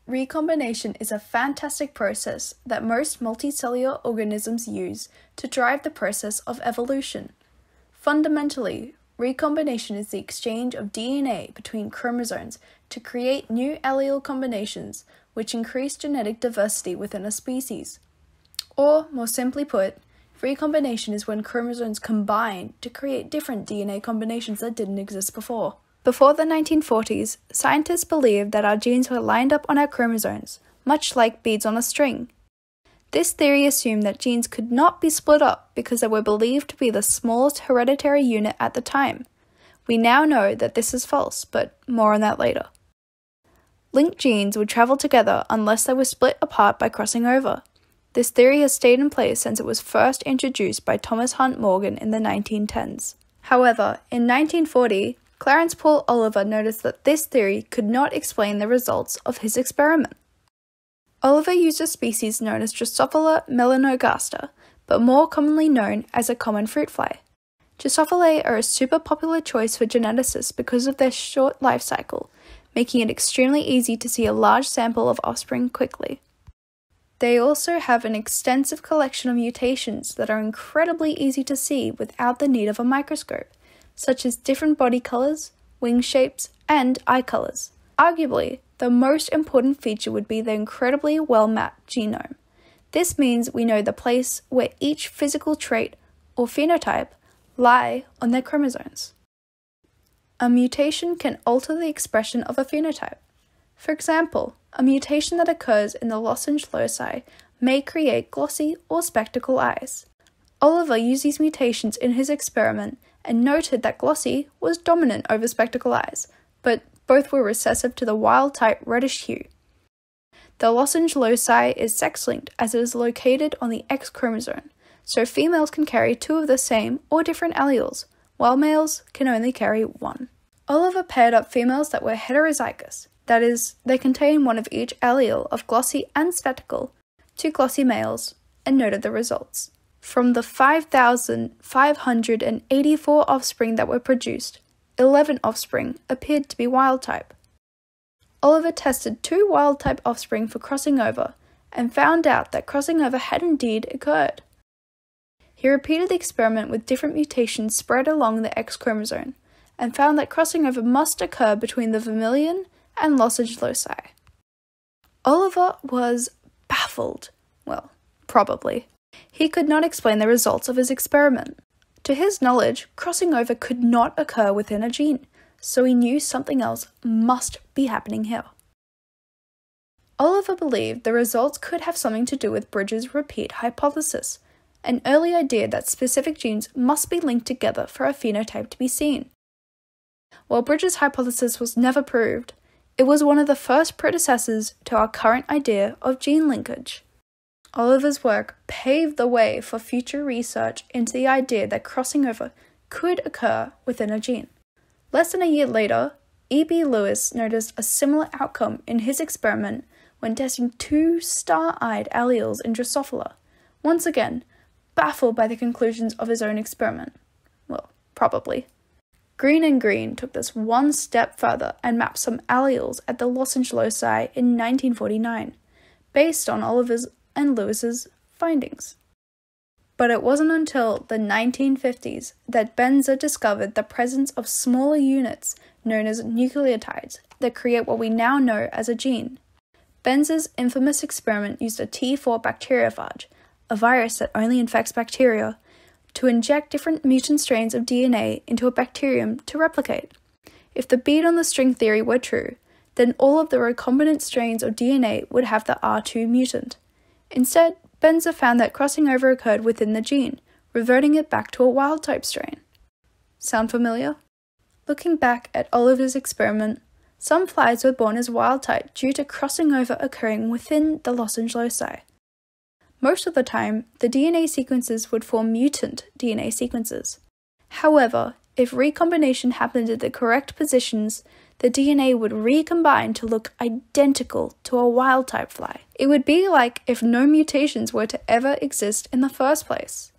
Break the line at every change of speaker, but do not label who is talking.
Recombination is a fantastic process that most multicellular organisms use to drive the process of evolution. Fundamentally, recombination is the exchange of DNA between chromosomes to create new allele combinations which increase genetic diversity within a species. Or, more simply put, recombination is when chromosomes combine to create different DNA combinations that didn't exist before. Before the 1940s, scientists believed that our genes were lined up on our chromosomes, much like beads on a string. This theory assumed that genes could not be split up because they were believed to be the smallest hereditary unit at the time. We now know that this is false, but more on that later. Linked genes would travel together unless they were split apart by crossing over. This theory has stayed in place since it was first introduced by Thomas Hunt Morgan in the 1910s. However, in 1940, Clarence Paul Oliver noticed that this theory could not explain the results of his experiment. Oliver used a species known as Drosophila melanogaster, but more commonly known as a common fruit fly. Drosophila are a super popular choice for geneticists because of their short life cycle, making it extremely easy to see a large sample of offspring quickly. They also have an extensive collection of mutations that are incredibly easy to see without the need of a microscope, such as different body colors, wing shapes, and eye colors. Arguably, the most important feature would be the incredibly well-mapped genome. This means we know the place where each physical trait or phenotype lie on their chromosomes. A mutation can alter the expression of a phenotype. For example, a mutation that occurs in the lozenge loci may create glossy or spectacle eyes. Oliver used these mutations in his experiment and noted that glossy was dominant over spectacle eyes, but both were recessive to the wild-type reddish hue. The lozenge loci is sex-linked as it is located on the X chromosome, so females can carry two of the same or different alleles, while males can only carry one. Oliver paired up females that were heterozygous, that is, they contain one of each allele of glossy and spectacle, to glossy males, and noted the results. From the 5,584 offspring that were produced, 11 offspring appeared to be wild-type. Oliver tested 2 wild-type offspring for crossing over, and found out that crossing over had indeed occurred. He repeated the experiment with different mutations spread along the X chromosome, and found that crossing over must occur between the vermilion and lozenge loci. Oliver was baffled. Well, probably. He could not explain the results of his experiment. To his knowledge, crossing over could not occur within a gene, so he knew something else must be happening here. Oliver believed the results could have something to do with Bridges' repeat hypothesis, an early idea that specific genes must be linked together for a phenotype to be seen. While Bridges' hypothesis was never proved, it was one of the first predecessors to our current idea of gene linkage. Oliver's work paved the way for future research into the idea that crossing over could occur within a gene. Less than a year later, E.B. Lewis noticed a similar outcome in his experiment when testing 2 star-eyed alleles in Drosophila, once again, baffled by the conclusions of his own experiment. Well, probably. Green and Green took this one step further and mapped some alleles at the lozenge loci in 1949, based on Oliver's and Lewis's findings. But it wasn't until the 1950s that Benzer discovered the presence of smaller units known as nucleotides that create what we now know as a gene. Benzer's infamous experiment used a T4 bacteriophage, a virus that only infects bacteria, to inject different mutant strains of DNA into a bacterium to replicate. If the bead-on-a-string theory were true, then all of the recombinant strains of DNA would have the R2 mutant. Instead, Benzer found that crossing over occurred within the gene, reverting it back to a wild-type strain. Sound familiar? Looking back at Oliver's experiment, some flies were born as wild-type due to crossing over occurring within the lozenge loci. Most of the time, the DNA sequences would form mutant DNA sequences. However, if recombination happened at the correct positions, the DNA would recombine to look identical to a wild-type fly. It would be like if no mutations were to ever exist in the first place.